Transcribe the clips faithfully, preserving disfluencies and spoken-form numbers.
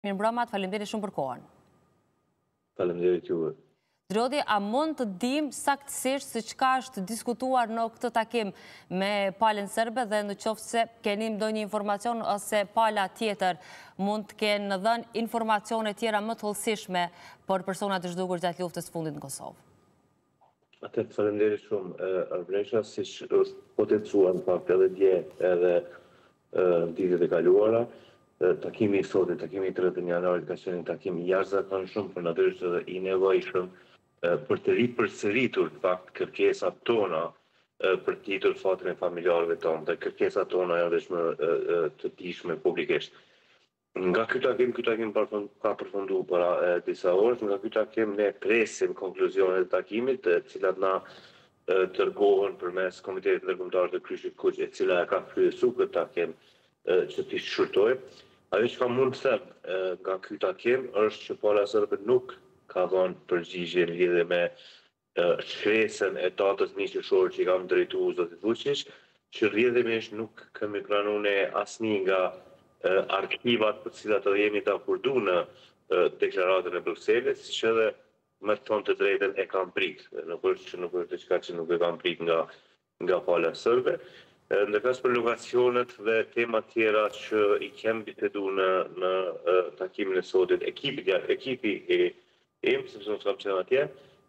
Mirë mbrëma, faleminderit shumë për kohën. Faleminderit juve. Drodi, a mund të dim saktësisht se çka është diskutuar në këtë takim me palën serbe dhe në qoftë se keni ndonjë informacion ose pala tjetër mund të kenë dhënë informacione tjera më të hollësishme për personat e zhdukur gjatë luftës së fundit në Kosovë? Atë faleminderit shumë. Arbresha, siç është potencuar në fakt edhe dje edhe në ditët e kaluara, takimi i sotit, takimi i tretën janarit ka qenë një takim i jashtëzakonshëm, por natyrisht edhe i nevojshëm për të ripërsëritur fakt kërkesat tona për të ditur fatin e familjarëve tonë, dhe kërkesat tona janë vetëm të dijshme publikisht. Nga ky takim, ky takim ka përfunduar para disa orësh, nga ky takim ne presim konkluzionet e takimit, të cilat na dërgohen përmes Komitetit Ndërkombëtar të Kryshit Kuq, e cila e ka kryesuar këtë takim që t'i shkurtoj. Ajo që ka mund të them nga ky takim është që pala serbe nuk ka dhënë përgjigje në lidhje me shkresën e datës një qershor që i kam drejtuar zotit Vučić, që rrjedhimisht nuk kemi pranuar ne asnjë nga arkivat për të cilat edhe jemi të akorduar në deklaratën e Brukselit, siç edhe me të thonë të drejtën e kam prit. Nuk është që nuk është diçka që nuk e kam prit nga nga pala serbe. Ndërkohë për lokacionet dhe temat tjera që i kemi biseduar në në takimin e sotit, ekipi ekipi i im, sepse unë s'kam qenë atje,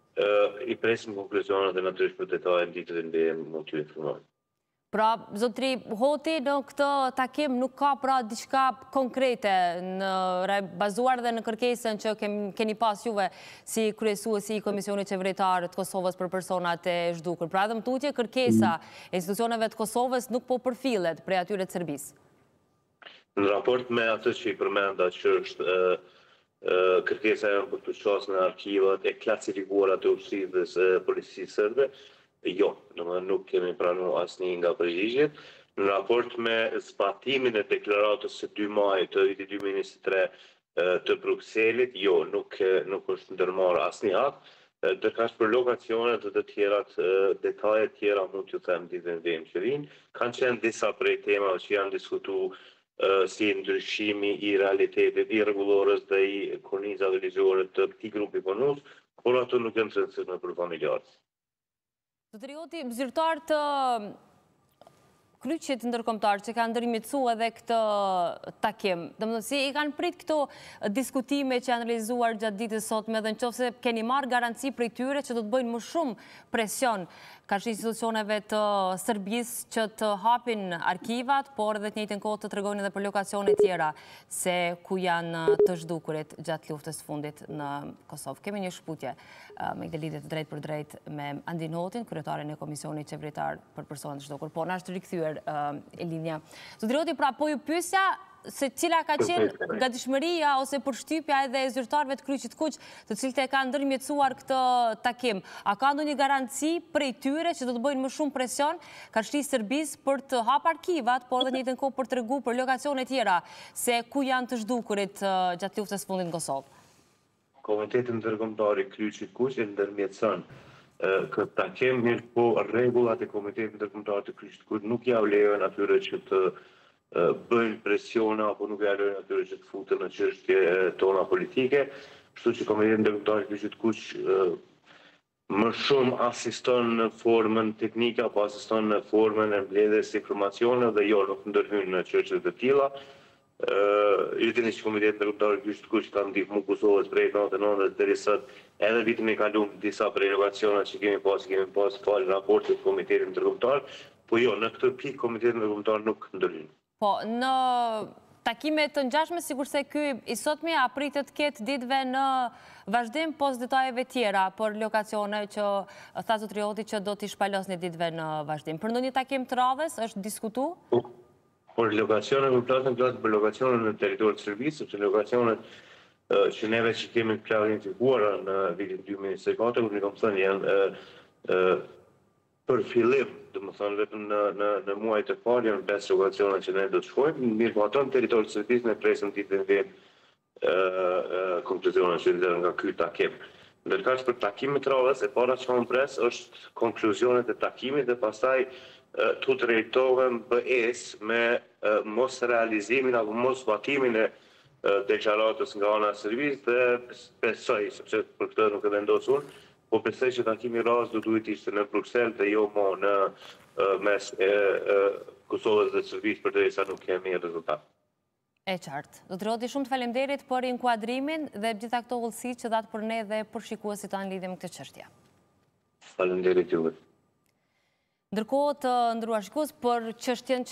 i presim konkluzionet dhe natyrisht për detajet në ditët e ndjen mund t'ju informoj. Pra, zotri Hoti, në këtë takim nuk ka pra diçka konkrete në bazuar dhe në kërkesën që keni pas juve si kryesuesi i Komisionit Qeveritar të Kosovës për personat e zhdukur. Pra edhe më tutje, kërkesa e institucioneve të Kosovës nuk po përfillet prej atyre të Serbisë. Në raport me atë që i përmenda që është kërkesa e për të qasë në arkivat e klasifikuara të ushtrisë së policisë serbe, jo, nuk kemi pranuar asnjë nga përgjigjet. Në raport me zbatimin e deklaratës së dy majit të vitit dy mijë e njëzet e tre të Brukselit, jo, nuk nuk është ndërmarrë asnjë akt. Ndërkaq për lokacionet dhe të tjerat, detajet tjera mund t'ju them ditën e ndjen që vijnë. Kanë qenë disa prej temave që janë diskutuar si ndryshimi i realitetit, i rregullorës dhe i kornizave ligjore të këtij grupi punus, por ato nuk janë të rëndësishme për familjarët. Zotri Hoti, zyrtar të Kryqit Ndërkombëtar që kanë ndërmjetësuar edhe këtë takim, domethënë si i kanë prit këto diskutime që janë realizuar gjatë ditës sotme, dhe nëse keni marrë garanci prej tyre që do të bëjnë më shumë presion karshi institucioneve të Serbisë që të hapin arkivat, por edhe të njëjtën kohë të tregojnë edhe për lokacione tjera se ku janë të zhdukurit gjatë luftës së fundit në Kosovë. Kemi një shkputje me këtë lidhje të drejtë për drejtë me Andin Hotin, kryetarin e Komisionit Qeveritar për personat të zhdukur. Po na është rikthyer e linja. Zotri Hoti, pra po ju pyesja se cila ka qenë gatishmëria ose përshtypja edhe e zyrtarëve të Kryqit Kuq, të cilët e kanë ndërmjetësuar këtë takim. A ka ndonjë garanci prej tyre që do të bëjnë më shumë presion karshi Serbisë për të hapur arkivat, por edhe në njëjtën kohë për të treguar për lokacione tjera se ku janë të zhdukurit gjatë luftës së fundit në Kosovë? Komiteti Ndërkombëtar i Kryqit Kuq e ndërmjetëson këtë takim, mirë po rregullat e Komitetit Ndërkombëtar të Kryqit Kuq nuk ja lejojnë atyre që të bëjnë presiona apo nuk ja lejojnë atyre që të futen në çështje tona politike, kështu që Komiteti Ndërkombëtar i Kryqit Kuq më shumë asiston në formën teknike apo asiston në formën e mbledhjes së informacioneve dhe jo nuk ndërhyn në çështje të tilla. Ju dini që Komiteti Ndërkombëtar i Kryqit Kuq ka ndihmuar Kosovës prej nëntëdhjetë e nëntës deri sot, edhe vitin e kaluar disa prej lokacioneve që kemi pas, kemi pas fal raportet të Komitetit Ndërkombëtar, po jo, në këtë pikë Komiteti Ndërkombëtar nuk ndërhyn. Po, në takime të ngjashme, sigurisht se ky i sotmi apritet të ketë ditëve në vazhdim pas detajeve tjera për lokacione që tha zotri Hoti që do t'i shpalosni ditëve në vazhdim. Për ndonjë takim të radhës është diskutuar? Por lokacione për plasën plasën për lokacione në territorin e Serbisë, sepse lokacionet që neve që kemi planifikuar në vitin dy mijë e njëzet e katër, kur ne kam thënë janë për fillim, domethënë vetëm në në në muajt e parë janë pesë lokacione që ne do të shkojmë, mirë po ato në territorin e Serbisë ne presim ditën e ndjen konkluzionet që vjen nga ky takim. Ndërkaq për takimet e radhës, e para që kam pres është konkluzionet e takimit dhe pastaj të drejtohem B E S me mos realizimin apo mos zbatimin e deklaratës nga ana e servisit dhe besoj, sepse për këtë nuk e vendos unë, po besoj që takimi i radhës do duhet ishte në Bruksel dhe jo mo në mes Kosovës dhe Serbisë përderisa nuk kemi rezultat. E qartë. Do të Rodi, shumë të faleminderit për inkuadrimin dhe gjitha këto vullësi që datë për ne dhe për shikuesit tanë lidhje me këtë çështje. Faleminderit juve. Ndërkohë të ndëruar shikues për çështjen